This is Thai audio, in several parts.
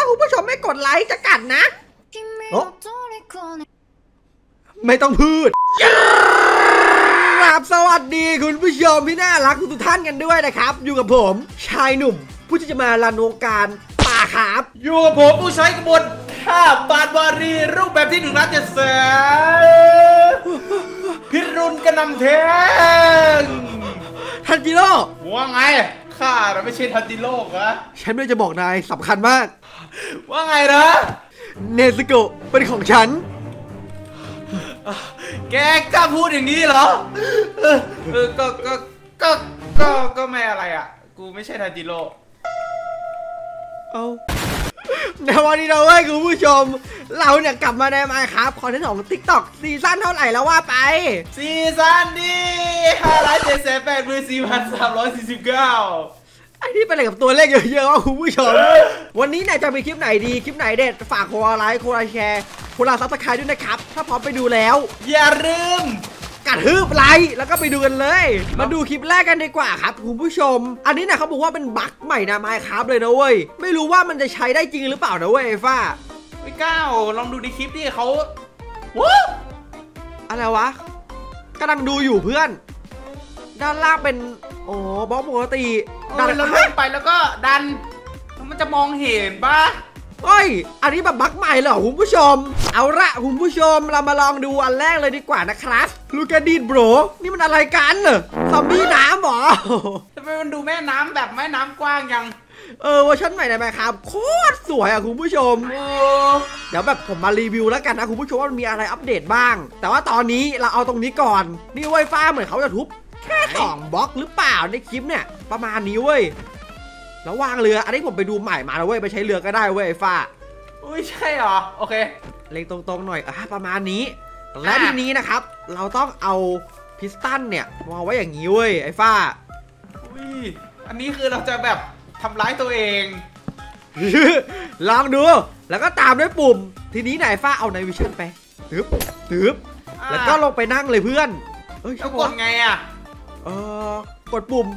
คุณผู้ชมไม่กดไลค์จะกัดนะไม่ต้องพูดครับสวัสดีคุณผู้ชมที่น่ารักทุกท่านกันด้วยนะครับอยู่กับผมชายหนุ่มผู้ที่จะมารันวงการป่าครับอยู่กับผมผู้ใช้กระบวนท่าบาดวารีรูปแบบที่1 ล้าน 7 แสนพิรุณกระนำแทงทันจิโร่ว่าไงข้าเราไม่ใช่ทันจิโร่เหรอฉันไม่จะบอกนายสำคัญมากว่าไงนะเนซึโกะเป็นของฉันแกกล้าพูดอย่างนี้เหรอก็ไม่อะไรอ่ะกูไม่ใช่ทันจิโร่เอาในวันนี้เราเว้ยคุณผู้ชมเราเนี่ยกลับมาในมาครับคอนเทนต์ของ TikTok ซีซั่นเท่าไหร่แล้วว่าไปซีซั่นที่5,784,349ไอ้นี่เป็นอะไรกับตัวเลขเยอะๆวะคุณผู้ชมวันนี้เนี่ยจะมีคลิปไหนดีคลิปไหนเด็ดฝากคนไลค์คนแชร์คนซับสไครต์ด้วยนะครับถ้าพร้อมไปดูแล้วอย่าลืมกระทืบไลค์แล้วก็ไปดูกันเลยมาดูคลิปแรกกันดีกว่าครับคุณผู้ชมอันนี้นะเขาบอกว่าเป็นบั๊กใหม่นะMinecraftเลยนะเว้ยไม่รู้ว่ามันจะใช้ได้จริงหรือเปล่านะเว้ยฟ้าไม่ก้าวลองดูในคลิปดิเขาอะไรวะกำลังดูอยู่เพื่อนด้านล่างเป็นบล็อกปกติดันแล้วไปแล้วก็ดันมันจะมองเห็นปะเฮ้ยอันนี้แบบบั๊กใหม่เหรอคุณผู้ชมเอาละคุณผู้ชมเรามาลองดูอันแรกเลยดีกว่านะครับลูกกระดิดโบรนี่มันอะไรกันซอมบี้น้ำหรอทำไมมันดูแม่น้ำแบบแม่น้ำกว้างยังเวอร์ชันใหม่ได้ไหมครับโคตรสวยอ่ะคุณผู้ชมเดี๋ยวแบบผมมารีวิวแล้วกันนะคุณผู้ชมว่ามันมีอะไรอัปเดตบ้างแต่ว่าตอนนี้เราเอาตรงนี้ก่อนนี่ไวฟ้าเหมือนเขาจะทุบแค่2 บล็อกหรือเปล่าในคลิปเนี่ยประมาณนี้เว้ยแล้ววางเรืออันนี้ผมไปดูใหม่มาแล้วเว้ยไปใช้เรือก็ได้เว้ยไอ้ฟ้าอุ้ยใช่เหรอโอเคเล็งตรงๆหน่อยประมาณนี้และทีนี้นะครับเราต้องเอาพิสตันเนี่ยวางไว้อย่างนี้เว้ยไอ้ฟ้าอุ้ยอันนี้คือเราจะแบบทำร้ายตัวเองลองดูแล้วก็ตามด้วยปุ่มทีนี้ไหนฟ้าเอาไนวิชั่นไปตึ๊บแล้วก็ลงไปนั่งเลยเพื่อนแล้วกดไงอ่ะกดปุ่ม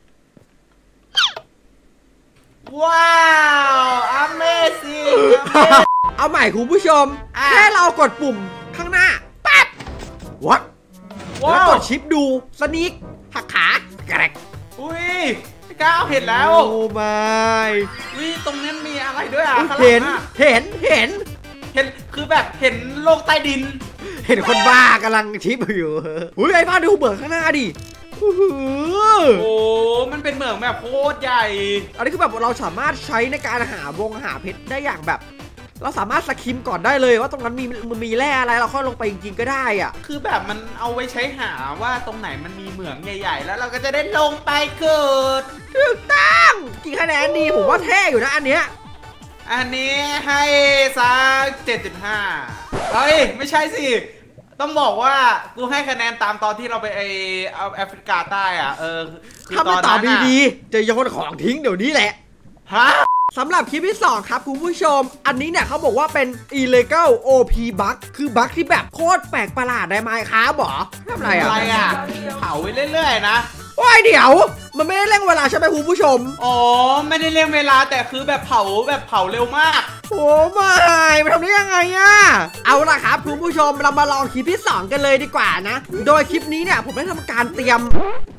ว้าว Amazing เอาใหม่คุณผู้ชมแค่เรากดปุ่มข้างหน้าปั๊บวัดแล้วกดชิปดูสนิกหักขาแกรกอุ้ยก้าวเห็นแล้วโอ้ไม่วิตรงนั้นมีอะไรด้วยอ่ะเห็นคือแบบเห็นโลกใต้ดินเห็นคนบ้ากำลังชิปอยู่อุ้ยไอ้บ้าดูเบิร์ข้างหน้าดิโอ้มันเป็นเหมืองแบบโคตรใหญ่อันนี้คือแบบเราสามารถใช้ในการหาเพชรได้อย่างแบบเราสามารถสกิมก่อนได้เลยว่าตรงนั้นมีแร่อะไรเราค่อยลงไปจริงๆก็ได้อ่ะคือแบบมันเอาไว้ใช้หาว่าตรงไหนมันมีเหมืองใหญ่ๆแล้วเราก็จะได้ลงไปเกิดถูกต้องกี่คะแนนดีผมว่าเท่อยู่นะอันนี้ให้สัก 7.5 เฮ้ยไม่ใช่สิต้องบอกว่ากูให้คะแนนตามตอนที่เราไปแอฟริกาใต้อ่ะถ้าไม่ตอบดีๆจะโยนของทิ้งเดี๋ยวนี้แหละฮะสำหรับคลิปที่2ครับคุณผู้ชมอันนี้เนี่ยเขาบอกว่าเป็น illegal OP bug คือบั๊กที่แบบโคตรแปลกประหลาดได้ไหมครับหรอทำอะไรอ่ะเผาไปเรื่อยๆนะโอ้ยเดี๋ยวมันไม่ได้เร่งเวลาใช่ไหมคุณผู้ชมอ๋อไม่ได้เร่งเวลาแต่คือแบบเผาเร็วมากโอ้ไม่ทำได้ยังไงอะเอาล่ะครับคุณผู้ชมเรามาลองคลิปที่2กันเลยดีกว่านะโดยคลิปนี้เนี่ยผมได้ทำการเตรียม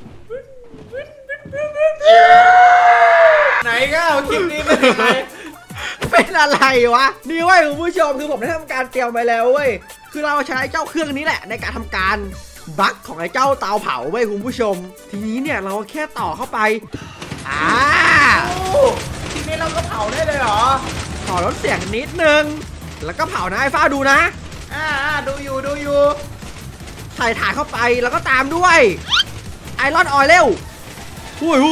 ไหนก็เอาคลิปนี้เป็นยังไงเป็นอะไรวะนี่เว้ยคุณผู้ชมคือผมได้ทำการเตรียมไปแล้วเว้ยคือเราใช้เจ้าเครื่องนี้แหละในการทำการบั๊กของไอ้เจ้าเตาเผาเว้ยคุณผู้ชมทีนี้เนี่ยเราแค่ต่อเข้าไปทีนี้เราก็เผาได้เลยเหรอขอลดเสียงนิดนึงแล้วก็เผานะไอ้ฟ้าดูนะดูอยู่ใส่ถ่านเข้าไปแล้วก็ตามด้วยไอรอนออยล์เร็วอุ้ย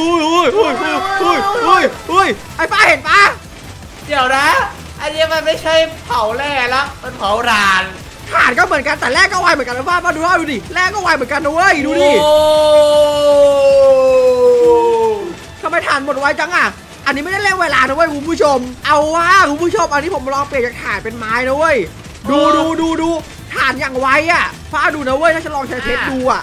ไอ้ป้าเห็นปะเดี๋ยวนะอันนี้มันไม่ใช่เผาแร่แล้วมันเผาถ่านก็เหมือนกันแต่แรกก็ไวเหมือนกันนะป้าดูดิแรกก็ไวเหมือนกันนะเว้ยดูดิทำไมถ่านหมดไวจังอ่ะอันนี้ไม่ได้เร่งเวลานะเว้ยคุณผู้ชมเอาว่าคุณผู้ชมอันนี้ผมลองเปลี่ยนจากถ่านเป็นไม้นะเว้ยดูถ่านอย่างไวอ่ะฟ้าดูนะเว้ยถ้าฉันลองใช้เพชรดูอ่ะ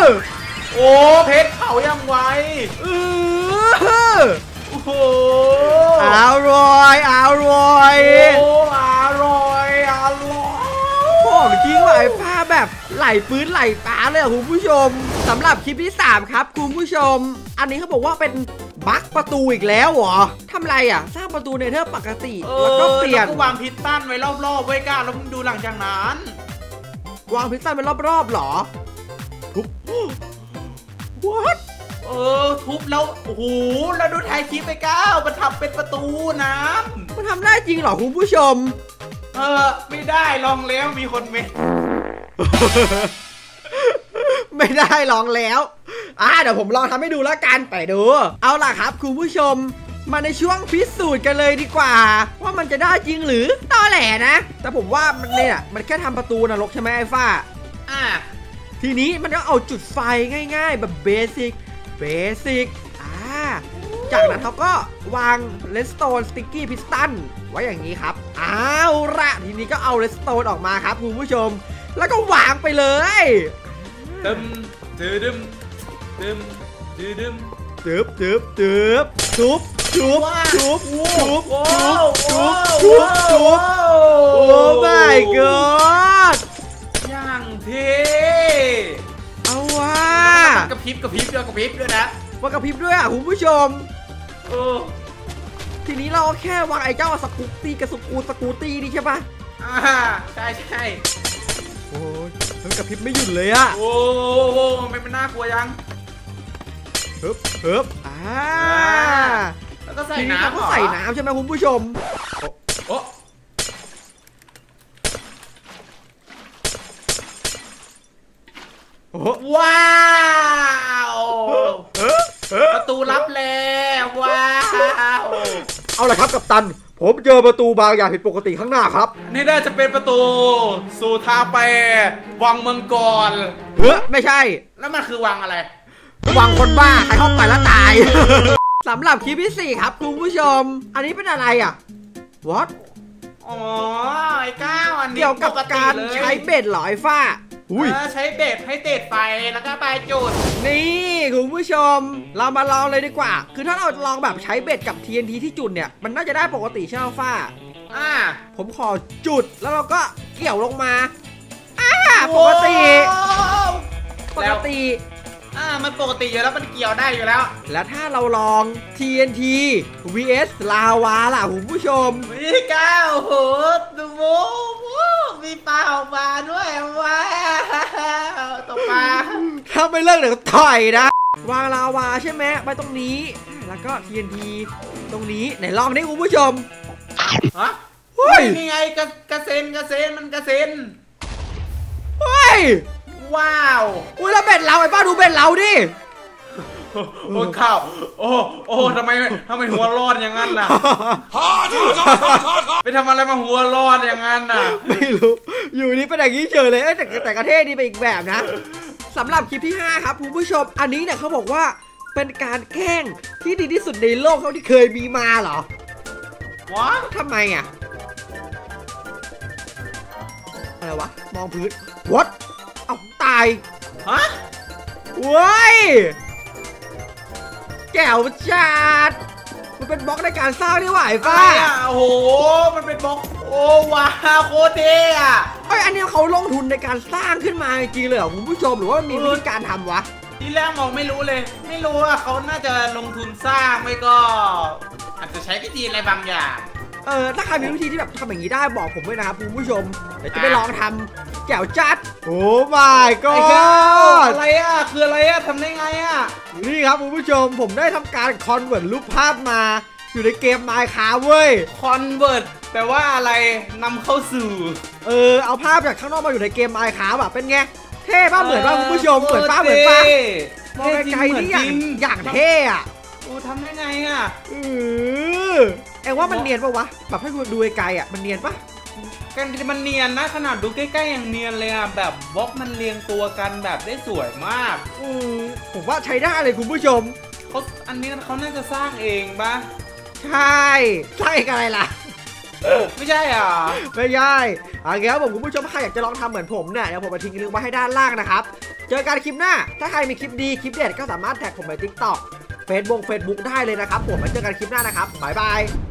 โอ้เพชรเผายังไวโอ้โหอร่อยอร่อยโอ้อร่อยอร่อยของจริงว่ะไอ้ฟ้าแบบไหลปื้นไหลตาเลยคุณผู้ชมสำหรับคลิปที่3ครับคุณผู้ชมอันนี้เขาบอกว่าเป็นบั๊กประตูอีกแล้วเหรอทำไรอ่ะสร้างประตูเนเธอร์ปกติแล้วก็เปลี่ยนแล้วก็วางพิสตันไว้รอบๆไว้ก้าแล้วมึงดูหลังจากนั้นวางพิซซ่าเป็นรอบๆหรอทุบ What ทุบแล้วโอ้โหแล้วดูไทยคลิปไปก้าวมันทำเป็นประตูน้ำมันทำได้จริงเหรอคุณผู้ชมไม่ได้ลองแล้วมีคนเมนไม่ได้ลองแล้วเดี๋ยวผมลองทำให้ดูแล้วกันไปดูเอาล่ะครับคุณผู้ชมมาในช่วงพิสูจน์กันเลยดีกว่าว่ามันจะได้จริงหรือตอแหลนะแต่ผมว่ามันเนี่ยมันแค่ทำประตูนรกใช่ไหมไอ้ฟ้าทีนี้มันก็เอาจุดไฟง่ายๆแบบเบสิกจากนั้นเขาก็วางเลสโตนสติ๊กกี้พิสตันไว้อย่างนี้ครับเอาละทีนี้ก็เอาเลสโตนออกมาครับคุณผู้ชมแล้วก็วางไปเลยตึมตึมตึมตึมทุบโอ้ my god อย่างเท่เอาว่ะกระพริบด้วยนะว่ากระพริบด้วยคุณผู้ชมทีนี้เราแค่วางไอ้เจ้าสกูตตี้กับสกูตตี้นี่ใช่ปะใช่โอ้ยมันกระพริบไม่หยุดเลยโอ้ไม่น่ากลัวยังแล้วก็ใส่น้ำก็ใส่น้ำใช่ไหมคุณผู้ชมว้าวประตูลับแล้วว้าวเอาละครับกัปตันผมเจอประตูบางอย่างผิดปกติข้างหน้าครับนี่น่าจะเป็นประตูสู่ทางไปวังเมืองกรไม่ใช่แล้วมันคือวังอะไรวังคนบ้าใครเข้าไปแล้วตาย สำหรับคลิปที่4ครับคุณผู้ชมอันนี้เป็นอะไรอ่ะ What ไอ้ก้าวอันนี้เกี่ยวกับการใช้เบ็ดหรอไอ้ฟ้าใช้เบ็ดให้เตะไฟแล้วก็ไปจุดนี่คุณผู้ชมเรามาลองเลยดีกว่าคือถ้าเราลองแบบใช้เบ็ดกับ TNT ที่จุดเนี่ยมันน่าจะได้ปกติใช่ไหมฟ้าผมขอจุดแล้วเราก็เกี่ยวลงมาปกติมันปกติอยู่แล้วมันเกี่ยวได้อยู่แล้วแล้วถ้าเราลอง TNT vs ลาวาล่ะคุณผู้ชมมีก้าวโหดูโว้มีปลาออกมาด้วยว้าวตกปลาถ้าไม่เลิกเดี๋ยวต่อยนะวางลาวาใช่ไหมไปตรงนี้แล้วก็ TNT ตรงนี้ไหนลองดิคุณผู้ชมนี่ไงกระเซ็นมันกระเซ็นว้าวแล้วเบ็ดเราไอ้ป้าดูเบ็ดเราดิโอ้ข้าวโอ้ทำไมหัวร้อนอย่างนั้นน่ะไปทำอะไรมาหัวร้อนอย่างนั้นน่ะไม่รู้อยู่นี่เป็นอย่างนี้เฉยเลยแต่กระเทศนี่เป็นอีกแบบนะสำหรับคลิปที่5ครับคุณผู้ชมอันนี้เนี่ยเขาบอกว่าเป็นการแกล้งที่ดีที่สุดในโลกเท่าที่เคยมีมาเหรอว้าทำไมอ่ะอะไรวะมองพื้น Whatเอาตายว้ยแก้วจัดมันเป็นบล็อกในการสร้างนี่หว่าไอ้ฟ้าโอ้โหมันเป็นบล็อกโอ้ว้าโคตรเท่อันนี้เขาลงทุนในการสร้างขึ้นมาจริงเลยเหรอคุณผู้ชมหรือว่ามีวิธีการทำวะที่แรกมองไม่รู้เลยไม่รู้ว่าเขาน่าจะลงทุนสร้างไม่ก็อาจจะใช้วิธีอะไรบางอย่างถ้าใครมีวิธีที่แบบทำอย่างนี้ได้บอกผมด้วยนะครับคุณผู้ชมเดี๋ยวจะไปลองทำแก้วจัดโอ้ my god อะไรคืออะไรทำได้ไงนี่ครับคุณผู้ชมผมได้ทำการคอนเวิร์ตรูปภาพมาอยู่ในเกม Minecraft เว้ยคอนเวิร์ตแปลว่าอะไรนำเข้าสู่เอาภาพจากข้างนอกมาอยู่ในเกม Minecraft เป็นไงเท่ป่ะเหมือนป่ะคุณผู้ชมเหมือนป่ะมองไกลๆนี่อย่างเท่ทำได้ไงเอ็งว่ามันเนียนปะวะแบบให้ดูไกลมันเนียนปะมันเนียนนะขนาดดูใกล้ๆอย่างเนียนเลยแบบบล็อกมันเรียงตัวกันแบบได้สวยมากผมว่าใช้ได้เลยคุณผู้ชมอันนี้เขาน่าจะสร้างเองปะใช่สร้างเองอะไรล่ะไม่ใช่ไม่ใช่ครับผมคุณผู้ชมใครอยากจะลองทำเหมือนผมเนี่ยเดี๋ยวผมมาทิ้งลิงก์ไว้ให้ด้านล่างนะครับเจอกันคลิปหน้าถ้าใครมีคลิปดีคลิปเด็ดก็สามารถแท็กผมใน TikTok Facebook ได้เลยนะครับผมมาเจอกันคลิปหน้านะครับบ๊ายบาย